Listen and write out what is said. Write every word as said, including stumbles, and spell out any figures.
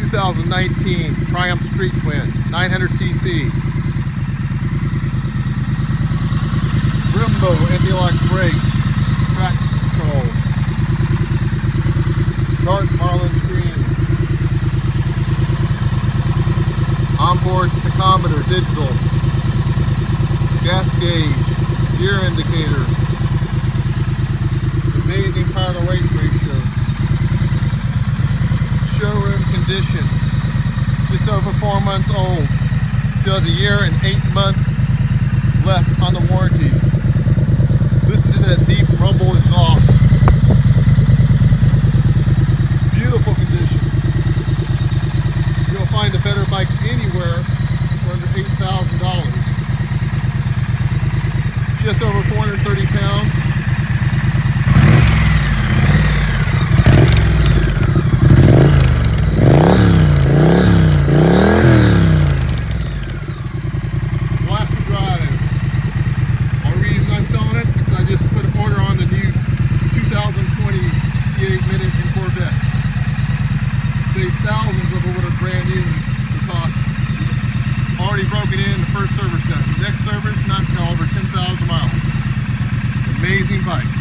thousand nineteen Triumph Street Twin, nine hundred c c. Brembo anti-lock brakes, traction control, dark marlin screen, onboard tachometer digital, gas gauge, gear indicator, amazing power to weight ratio, showroom condition, just over four months old, still has a year and eight months left on the warranty. Listen to that deep rumble exhaust. Beautiful condition. You'll find a better bike anywhere for under eight thousand dollars. Just over four hundred thirty pounds. Blast to drive. Only reason I'm selling it is I just put an order on the new two thousand twenty C eight mid-engine Corvette. Saved thousands of it with a brand new because already broken in the first service done. Next service not until over ten thousand miles. Amazing bike.